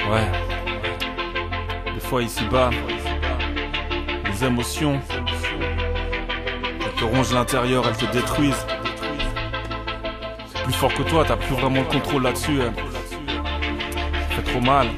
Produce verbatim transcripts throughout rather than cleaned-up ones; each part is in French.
Ouais. Des fois ici-bas, les émotions, elles te rongent l'intérieur, elles te détruisent. C'est plus fort que toi, t'as plus vraiment le contrôle là-dessus. Hein. Ça fait trop mal.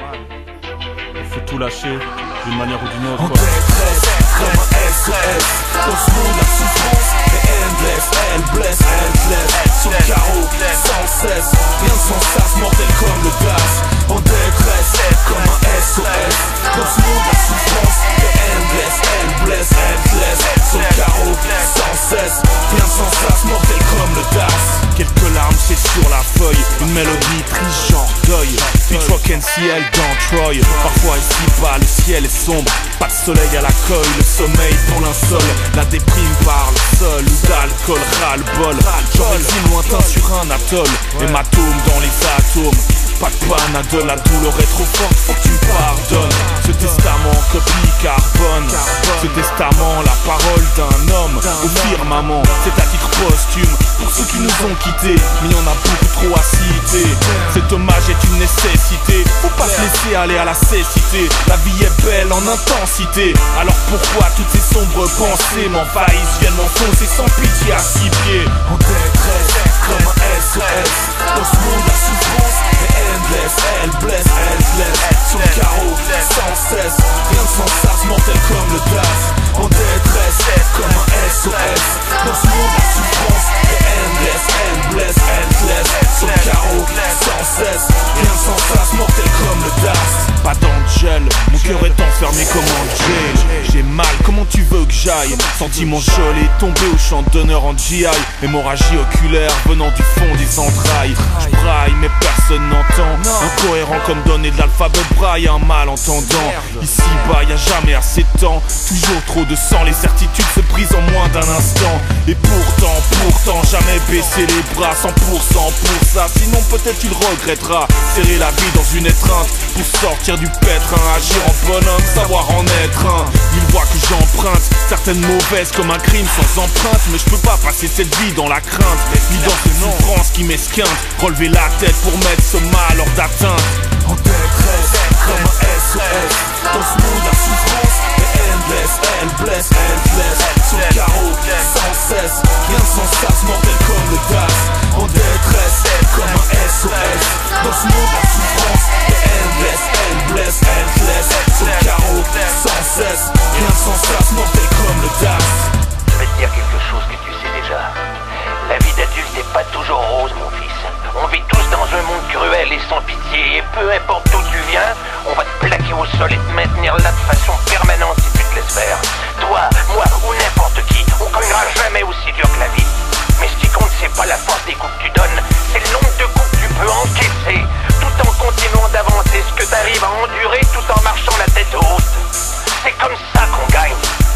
Il faut tout lâcher d'une manière ou d'une autre. En détresse, comme un S O S. Dans ce monde la souffrance est endless. Elle blesse, elle blesse. Sur le carreau, sans cesse. Rien de sans sas, mortel comme le gaz. En détresse, comme un S O S. Dans ce monde la souffrance est endless. Elle blesse, elle blesse. Sur le carreau, sans cesse. Rien de sans sas, mortel comme le gaz. Quelques larmes, c'est sur la feuille. Une mélodie triste, genre deuil. Pitchfork N C L dans Troy. Parfois ici-bas, le ciel est sombre. Pas de soleil à l'accueil, le sommeil pour linceul. La déprime parle seul ou d'alcool, ras-le-bol. J'aurais si lointain sur un atoll. Hématome dans les atomes. Pas de panadol, la douleur est trop forte, faut que tu me pardonnes. Ce testament, copie carbone. Ce testament, la parole d'un homme au firmament. C'est à titre posthume pour ceux qui nous ont quittés. Mais y en a beaucoup trop à citer. Cet hommage est une nécessité. Faut pas se laisser aller à la cécité. La vie est belle en intensité. Alors pourquoi toutes ces sombres pensées m'envahissent, viennent m'enfoncer sans pitié à six pieds. En détresse, comme un S O S. Dans ce monde la souffrance est endless. Elle blesse, elle blesse. Sur le carreau, sans cesse. Rien de sans sas, mortel comme le gaz. En détresse, comme un S O S. Dans ce monde la souffrance est endless. Elle blesse, elle blesse. Sur le carreau, sans cesse. Rien de sans sas, mortel comme le gaz. Pas d'angel, mon cœur est enfermé comme en jail. J'ai mal, comment tu veux que j'aille? Sentiment gelé, tombé au champ d'honneur en G I. Hémorragie oculaire venant du fond des entrailles. J'braille mais personne n'entend. Incohérent comme donner de l'alphabet braille à un malentendant. Ici bas y'a jamais assez de temps. Toujours trop de sang, les certitudes se brisent en moins d'un instant. Et pourtant, pourtant, jamais baisser les bras cent pour cent pour ça. Sinon peut-être tu le regretteras. Serrer la vie dans une étreinte pour sortir du pétrin. Agir en bonhomme, savoir en être un. Mille voix que j'emprunte, certaines mauvaises comme un crime sans empreinte. Mais je peux pas passer cette vie dans la crainte, ni dans cette souffrance qui m'esquinte. Relever la tête pour mettre ce mal hors d'atteinte. En détresse, comme un S O S. Dans ce monde la souffrance est endless. Elle blesse, elle blesse. Sur le carreau, sans cesse. Rien de sans sas, mortel comme le gaz. En détresse, comme un S O S. Dans ce monde la souffrance est endless. Elle blesse, elle blesse. Sur le carreau, sans cesse. Rien de sans sas, mortel comme le gaz. Je vais te dire quelque chose que tu sais déjà. La vie d'adulte n'est pas toujours rose, mon fils. On vit tous dans un monde cruel et sans pitié. Et peu importe d'où tu viens, on va te plaquer au sol et te maintenir là de façon permanente si tu te laisses faire. Toi, moi ou n'importe qui, on gagnera jamais aussi dur que la vie. Mais ce qui compte, c'est pas la force des coups que tu donnes, c'est le nombre de coups que tu peux encaisser, tout en continuant d'avancer ce que tu arrives à endurer, tout en marchant la tête haute. C'est comme ça qu'on gagne.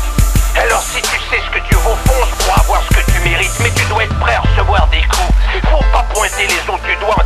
Alors si tu sais ce que tu vaux, fonce pour avoir ce que tu mérites. Mais tu dois être prêt à recevoir des coups. Faut pas pointer les autres du doigt en